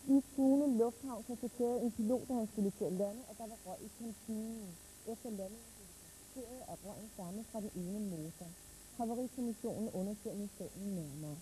I Tune Lufthavn konstaterede en pilot, da han skulle til at lande, at der var røg i kantinen. Efter landingen blev det konstateret, at røgen stammede fra den ene motor. Havarikommissionen undersøger nu sagen nærmere.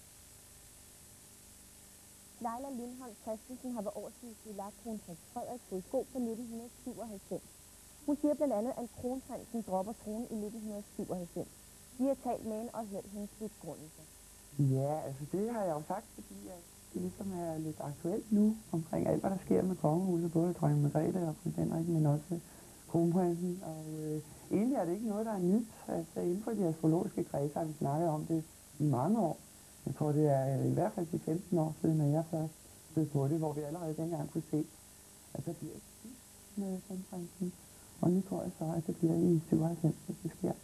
Leila Lindholm Christensen har ved årsskiftet lagt kronprins Frederik på sko fra 1997. Hun siger blandt andet, at kronprinsen dropper tronen i 1997. De har talt med hende og hørt hendes begrundelse. Ja, altså det har jeg jo sagt, fordi det ligesom er lidt aktuelt nu omkring alt, hvad der sker med kongehuset, både dronning Margrethe og prins Henrik, men også kronprinsen. Og egentlig er det ikke noget, der er nyt. Altså inden for de astrologiske kredse har vi snakket om det i mange år. Jeg tror, det er i hvert fald de 15 år siden, når jeg først stod på det, hvor vi allerede dengang kunne se, at der bliver et med kronprinsen. Og nu tror jeg så, at det bliver i 97, hvis det sker.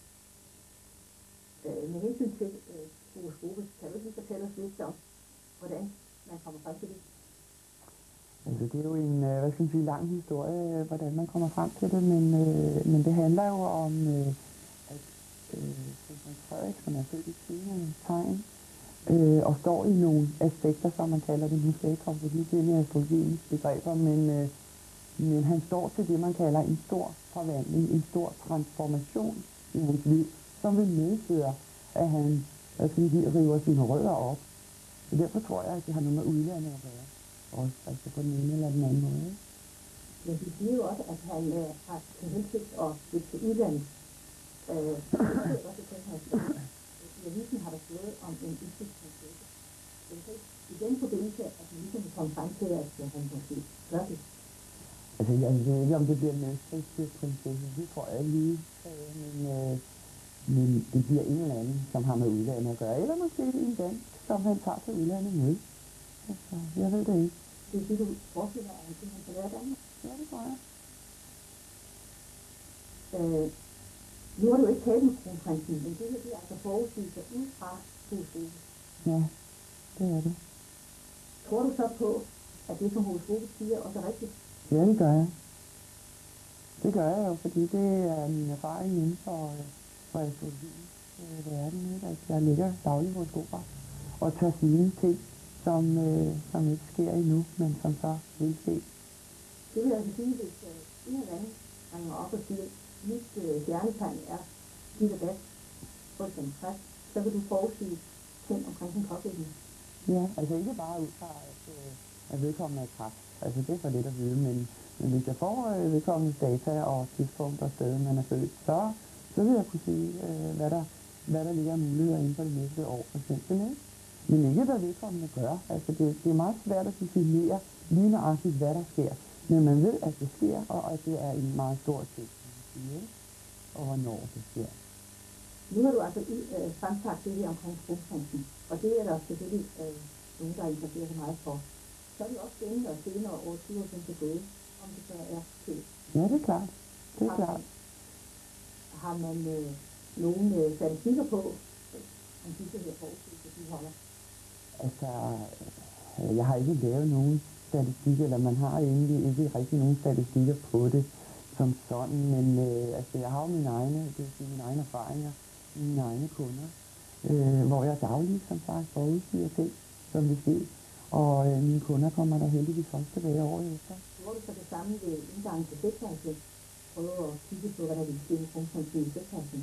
Med hensyn til horoskopet, kan du lige fortælle os lidt om, hvordan man kommer frem til det? Altså det er jo en, hvad skal man sige, lang historie, hvordan man kommer frem til det, men det handler jo om, at prins Frederik, som er født i kvindernes tegn, og står i nogle aspekter, som man kalder det, nu skal jeg ikke komme lidt ind i astrologiens begreber, men han står til det, man kalder en stor forvandling, en stor transformation i hans liv, som vil medføre, at han river sine rødder op. Så derfor tror jeg, at det har noget med udlandet at gøre. Også altså på den ene eller den anden måde. Men de siger jo også, at han har til hensigt at flytte til udlandet. Det er også det, han har skrevet. I avisen har der stået om en udflugtsprinsesse. I den forbindelse, at man ligesom vil komme frem til, at han måske gør det. Altså, jeg ved ikke, om det bliver en prinsesse. Det tror jeg lige. Men det bliver en eller anden, som har med udlandet at gøre. Eller måske en dansk, som han tager til udlandet med. Altså, jeg ved det ikke. Det er det, du forestiller, at han kan lære Danmark? Ja, det tror jeg. Nu har du ikke talt med kronprinsen, men det her, det er altså forudsigelser ud fra horoskopet. Ja, det er det. Tror du så på, at det, som horoskopet siger, også er rigtigt? Ja, det gør jeg. Det gør jeg jo, fordi det er min erfaring inden for astrologien. Det er den, ikke? Altså, jeg ligger dagligt på horoskoper og tager sine ting, som ikke sker endnu, men som så vil ske. Det vil altså sige, hvis en eller anden ringer op og siger, mit stjernetegn er dit og dat, for eksempel kræft, så vil du forudsige ting omkring den pågældende. Ja, altså ikke bare ud fra, at vedkommende er kræft. Altså det er for lidt at vide, men hvis jeg får vedkommendes data og tidspunkt og sted, man er født, så vil jeg kunne sige, hvad der ligger af muligheder inden for det næste år, for eksempel, ikke? Men ikke hvad vedkommende gør. Altså det er meget svært at definere lige nøjagtigt, hvad der sker. Men man ved, at det sker, og at det er en meget stor ting, og hvornår det sker. Nu har du altså fremsagt det her omkring kronprinsen, og det er der selvfølgelig nogen, der interesserer sig meget for. Så er det også spændende at se, når år 20 er gået, om det så er til. Ja, det er klart. Det er klart. Har man nogen statistikker på, om disse her forudsigelser, de holder? Altså, jeg har ikke lavet nogen statistik, eller man har egentlig ikke rigtig nogen statistikker på det som sådan, men altså, jeg har jo mine egne erfaringer, mine egne kunder, hvor jeg dagligt, som sagt, forudsiger ting, som vil ske, og mine kunder kommer der heldigvis også tilbage året efter. Tror du så det samme ved indgangen til sektorsen? Prøve at kigge på, hvordan det vil ske med kronprinsen i sektorsen?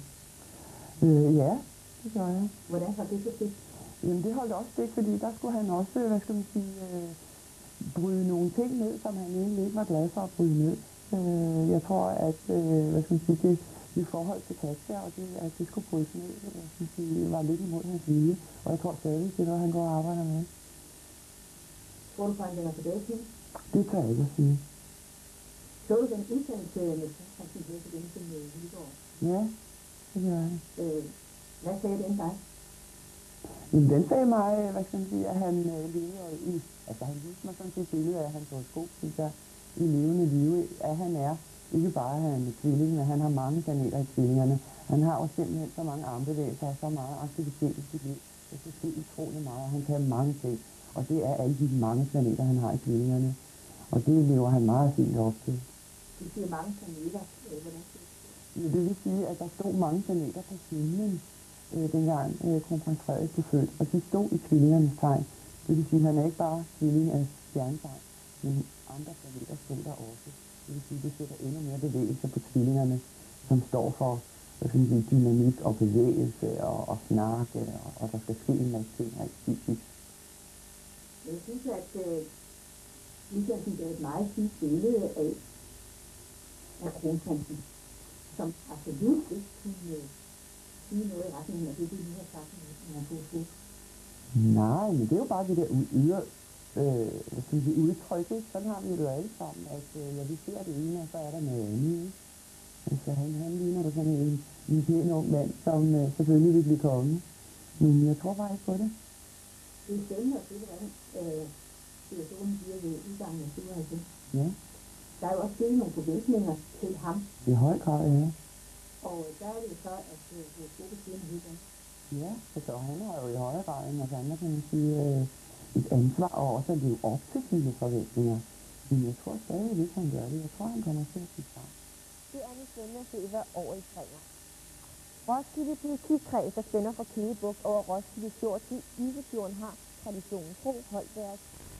Ja, det gør jeg. Hvordan har det så set? Jamen det holdt også ikke, fordi der skulle han også, hvad skal man sige, bryde nogle ting ned, som han egentlig ikke var glad for at bryde ned. Jeg tror, at hvad skal man sige, det i forhold til Katja, og det, at det skulle brydes ned, hvad skal man sige, var lidt imod hans vilje. Og jeg tror stadig, det er noget, han går og arbejder med. Tror du, at han vender tilbage til? Det tør jeg ikke at sige. Så du den udsendelse med kronprinsen her til den med Nyborg? Ja, det gør jeg. Hvad sagde den dig? Jamen, den sagde mig, hvad skal man sige, at han lever i, altså han viste mig sådan et billede af hans horoskop, synes jeg, i levende liv, at han er, ikke bare han er tvilling, men han har mange planeter i tvillingerne. Han har jo simpelthen så mange armbevægelser og så meget aktivitet i sit liv. Det kan ske utrolig meget, og han kan mange ting. Og det er alle de mange planeter, han har i tvillingerne. Og det lever han meget fint op til. Du siger mange planeter, hvordan skal det? Ja, det vil sige, at der stod mange planeter på himlen, dengang kronprins Frederik blev født, og de stod i tvillingernes tegn. Det vil sige, at han er ikke bare tvilling af stjernetegn, men andre planeter stod der også. Det vil sige, det sætter endnu mere bevægelse på tvillingerne, som står for dynamik og bevægelse og snakke, og der skal ske en masse ting rent fysisk. Jeg synes, at Michaelsen gav et meget fint billede af kronprinsen, som absolut ikke kunne sige noget i retningen af det, vi nu har sagt, når han kunne. Nej, men det er jo bare det der udtryk, ikke? Sådan har vi det jo alle sammen, at vi ser det ene, og så er der noget andet, ikke? Altså, han ligner da sådan en pæn ung mand, som selvfølgelig vil blive konge. Men jeg tror bare ikke på det. Det er spændende at se, hvordan situationen bliver ved udgangen af 97. Ja. Der er jo også stillet nogle forventninger til ham, I høj grad, ja. og der er det jo så, at horoskopet siger noget helt andet. Ja, altså han har jo i højere grad end os andre, kan man sige, et ansvar og også at leve op til sine forventninger. Men jeg tror stadig ikke, han gør det. Jeg tror, han kommer til at sige frem. Det er nu spændende at se, hvad året bringer. Roskilde Politikreds, der spænder fra Køge Bugt over Roskilde Fjord til Isefjorden, har traditionen tro holdt deres